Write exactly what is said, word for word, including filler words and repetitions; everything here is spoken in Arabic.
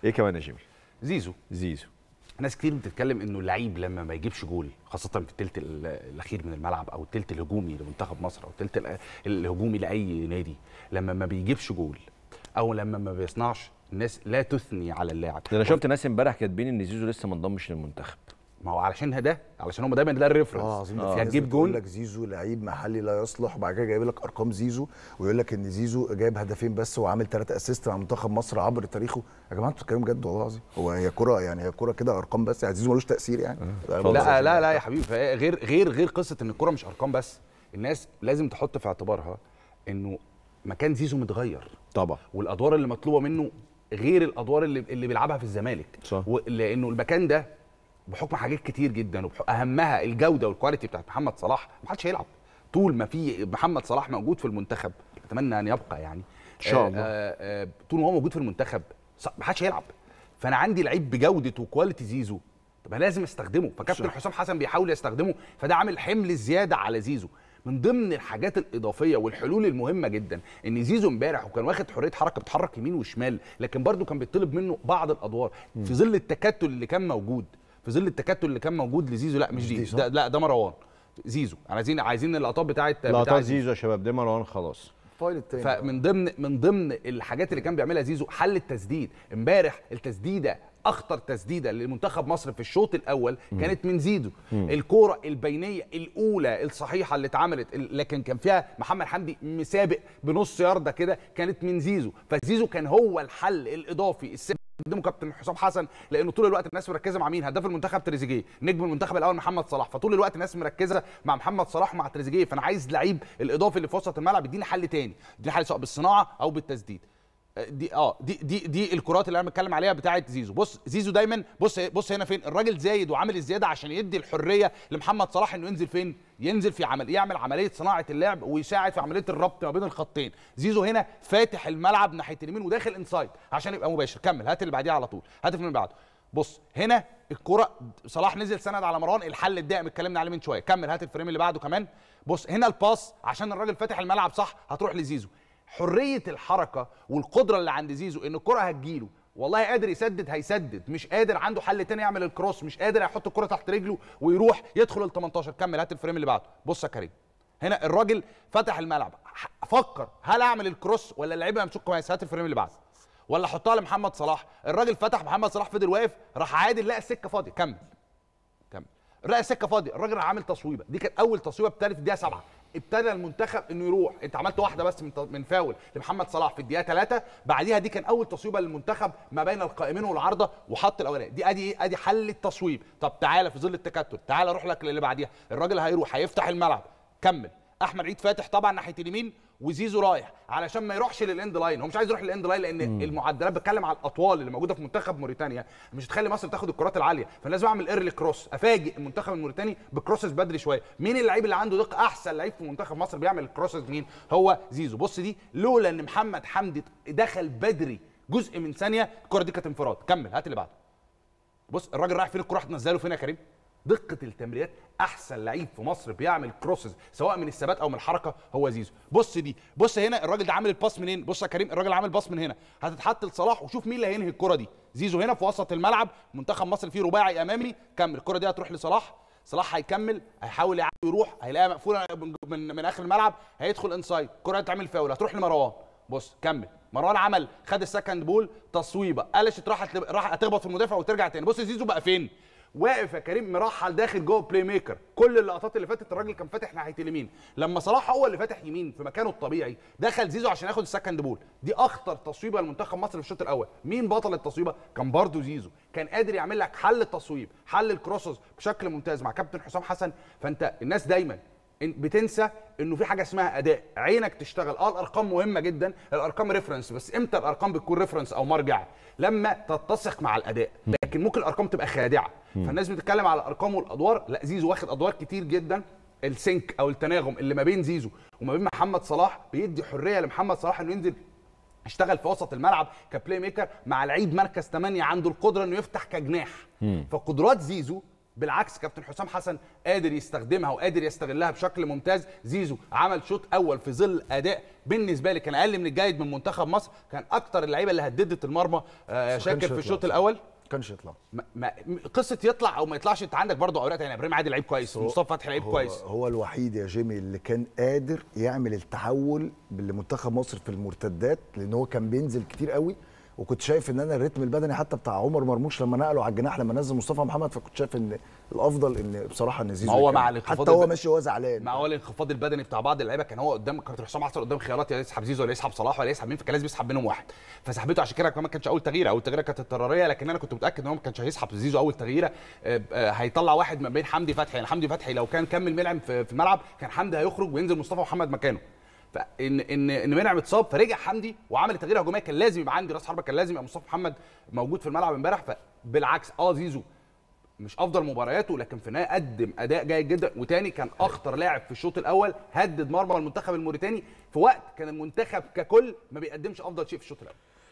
ايه كمان يا جيمي؟ زيزو زيزو ناس كتير بتتكلم انه اللعيب لما ما يجيبش جول خاصه في الثلث الاخير من الملعب او الثلث الهجومي لمنتخب مصر او الثلث الهجومي لاي نادي، لما ما بيجيبش جول او لما ما بيصنعش، الناس لا تثني على اللاعب. انا شفت ناس امبارح كاتبين ان زيزو لسه ما انضمش للمنتخب. ما هو علشان ده علشان هم دايما ده الريفرنس. اه عظيم. يعني هتجيب جول يقول لك زيزو لعيب محلي لا يصلح، وبعد كده جايب لك ارقام زيزو ويقول لك ان زيزو جايب هدفين بس وعامل ثلاثه اسيست مع منتخب مصر عبر تاريخه. يا جماعه انتوا بتتكلموا بجد والله العظيم؟ هو هي كره يعني هي كره كده ارقام بس، يعني زيزو ملوش تاثير يعني. لا لا لا يا حبيبي، غير غير غير قصه ان الكره مش ارقام بس، الناس لازم تحط في اعتبارها انه مكان زيزو متغير طبعا، والادوار اللي مطلوبه منه غير الادوار اللي اللي بيلعبها في الزمالك. صح. لانه المكان ده بحكم حاجات كتير جدا واهمها الجوده والكواليتي بتاعت محمد صلاح، ما حدش هيلعب طول ما في محمد صلاح موجود في المنتخب. اتمنى ان يبقى يعني ان شاء الله. آآ آآ طول ما هو موجود في المنتخب ما حدش هيلعب. فانا عندي لعيب بجوده وكواليتي زيزو، طب انا لازم استخدمه. فكابتن حسام حسن بيحاول يستخدمه، فده عامل حمل زياده على زيزو. من ضمن الحاجات الاضافيه والحلول المهمه جدا ان زيزو امبارح وكان واخد حريه حركه، بيتحرك يمين وشمال، لكن برده كان بيطلب منه بعض الادوار في ظل التكتل اللي كان موجود في ظل التكتل اللي كان موجود لزيزو. لا مش دي ده، لا ده مروان. زيزو عايزين عايزين اللقطات بتاعت لقطات زيزو يا شباب، ده مروان خلاص. فمن ضمن من ضمن الحاجات اللي كان بيعملها زيزو حل التسديد. امبارح التسديده اخطر تسديده لمنتخب مصر في الشوط الاول كانت من زيزو. الكوره البينيه الاولى الصحيحه اللي اتعملت، لكن كان فيها محمد حمدي مسابق بنص يارده كده، كانت من زيزو. فزيزو كان هو الحل الاضافي السبب قدمه كابتن حسام حسن، لانه طول الوقت الناس مركزه مع مين؟ هداف المنتخب تريزيجيه، نجم المنتخب الاول محمد صلاح، فطول الوقت الناس مركزه مع محمد صلاح ومع تريزيجيه. فانا عايز لعيب الاضافي اللي في وسط الملعب يديني حل تاني، يديني حل سواء بالصناعه او بالتسديد. دي اه دي دي دي الكرات اللي انا بتكلم عليها بتاعه زيزو. بص زيزو دايما، بص بص هنا فين الراجل زايد وعامل الزياده عشان يدي الحريه لمحمد صلاح انه ينزل فين؟ ينزل في عمل يعمل عمليه صناعه اللعب ويساعد في عمليه الربط ما بين الخطين. زيزو هنا فاتح الملعب ناحيه اليمين وداخل انسايد عشان يبقى مباشر. كمل، هات اللي بعديها على طول، هات اللي بعده. بص هنا الكره صلاح نزل سند على مروان، الحل الدائم اتكلمنا عليه من شويه. كمل، هات الفريم اللي بعده كمان. بص هنا الباس عشان الراجل فاتح الملعب صح، هتروح لزيزو. حريه الحركه والقدره اللي عند زيزو ان الكره هتجيله، والله قادر يسدد هيسدد، مش قادر عنده حل تاني يعمل الكروس، مش قادر يحط الكره تحت رجله ويروح يدخل ال تمنتاشر. كمل، هات الفريم اللي بعده. بص يا كريم، هنا الراجل فتح الملعب، فكر هل اعمل الكروس ولا اللعيبه يمسكوا كويس؟ هات الفريم اللي بعده. ولا احطها لمحمد صلاح. الراجل فتح، محمد صلاح فضل واقف، راح عادل لقى السكه فاضيه. كمل كمل، لقى السكه فاضيه، الراجل راح عامل تصويبه. دي كانت اول تصويبه ابتدت في الدقيقه سبعة. ابتدى المنتخب انه يروح، انت عملت واحده بس من من فاول لمحمد صلاح في الدقيقه ثلاثة، بعديها دي كان اول تصويبه للمنتخب ما بين القائمين والعارضه وحط الاولاني. دي ادي ايه؟ ادي حل التصويب. طب تعالى في ظل التكتل، تعالى اروح لك للي بعديها. الراجل هيروح هيفتح الملعب. كمل، احمد عيد فاتح طبعا ناحيه اليمين وزيزو رايح علشان ما يروحش للاند لاين. هو مش عايز يروح للاند لاين لان مم. المعدلات بتكلم على الاطوال اللي موجوده في منتخب موريتانيا مش هتخلي مصر تاخد الكرات العاليه، فلازم اعمل ايرلي كروس، افاجئ المنتخب الموريتاني بكروسز بدري شويه. مين اللعيب اللي عنده دقه؟ احسن لعيب في منتخب مصر بيعمل الكروسز مين؟ هو زيزو. بص دي لولا ان محمد حمدي دخل بدري جزء من ثانيه الكره دي كانت انفراد. كمل، هات اللي بعده. بص الراجل رايح فين؟ الكره هتنزله فين يا كريم؟ دقه التمريرات، احسن لعيب في مصر بيعمل كروسز سواء من الثبات او من الحركه هو زيزو. بص دي، بص هنا الراجل ده عامل الباس منين؟ بص يا كريم الراجل عامل باس من هنا، هتتحط لصلاح وشوف مين اللي هينهي الكره دي. زيزو هنا في وسط الملعب، منتخب مصر فيه رباعي امامي. كمل، الكره دي هتروح لصلاح، صلاح هيكمل هيحاول يعدي ويروح، هيلاقيها مقفوله من من اخر الملعب، هيدخل انسايد، الكره هتعمل فاول، هتروح لمروان. بص كمل، مروان عمل خد السكند بول، تصويبه قلشت، راحت راح هتخبط في المدافع وترجع تاني. بص زيزو بقى فين؟ واقف يا كريم مرحل داخل جوه بلاي ميكر. كل اللقطات اللي فاتت الراجل كان فاتح ناحيه اليمين، لما صلاح هو اللي فاتح يمين في مكانه الطبيعي دخل زيزو عشان ياخد السكند بول. دي اخطر تصويبه لمنتخب مصر في الشوط الاول. مين بطل التصويبه؟ كان برضو زيزو، كان قادر يعمل لك حل التصويب، حل الكروسز بشكل ممتاز مع كابتن حسام حسن. فانت الناس دايما بتنسى انه في حاجه اسمها اداء، عينك تشتغل. اه الارقام مهمه جدا، الارقام ريفرنس، بس امتى الارقام بتكون ريفرنس او مرجع؟ لما تتسق مع الاداء. لكن ممكن الارقام تبقى خادعه، فالناس بتتكلم على الارقام والادوار. لا زيزو واخد ادوار كتير جدا. السينك او التناغم اللي ما بين زيزو وما بين محمد صلاح بيدي حريه لمحمد صلاح انه ينزل اشتغل في وسط الملعب كبلاي ميكر مع لعيب مركز ثمانية عنده القدره انه يفتح كجناح. فقدرات زيزو بالعكس كابتن حسام حسن قادر يستخدمها وقادر يستغلها بشكل ممتاز. زيزو عمل شوط اول في ظل اداء بالنسبه لي كان اقل من الجيد من منتخب مصر، كان اكتر اللعيبه اللي هددت المرمى آه شاكر في الشوط الاول. كانش يطلع ما ما قصه يطلع او ما يطلعش، انت عندك برضه اوراق يعني ابراهيم عادل لعيب كويس، مصطفى فتحي لعيب كويس. هو الوحيد يا جيمي اللي كان قادر يعمل التحول لمنتخب مصر في المرتدات، لان هو كان بينزل كتير قوي، وكنت شايف ان انا الريتم البدني حتى بتاع عمر مرموش لما نقله على الجناح لما نزل مصطفى محمد، فكنت شايف ان الافضل ان بصراحه ان زيزو هو مع الانخفاض حتى هو ماشي هو زعلان مع هو الانخفاض البدني بتاع بعض اللعيبه، كان هو قدام كابتن حسام حسن قدام خيارات يا يسحب زيزو ولا يسحب صلاح ولا يسحب مين، فكان لازم يسحب منهم واحد، فسحبته. عشان كده كمان ما كانش اول تغييره، اول تغييره كانت التراريه، لكن انا كنت متاكد ان هو ما كانش هيسحب زيزو اول تغييره، هيطلع واحد ما بين حمدي فتحي. يعني حمدي فتحي لو كان كمل ملعب في الملعب كان حمدي هيخرج وينزل مصطفى محمد مكانه، فان ان ان منعم اتصاب فرجع حمدي وعمل تغيير هجوميه، كان لازم يبقى عندي راس حربه، كان لازم يبقى مصطفى محمد موجود في الملعب امبارح. فبالعكس اه زيزو مش افضل مبارياته، لكن في النهايه قدم اداء جيد جدا، وتاني كان اخطر لاعب في الشوط الاول، هدد مرمى المنتخب الموريتاني في وقت كان المنتخب ككل ما بيقدمش افضل شيء في الشوط الاول.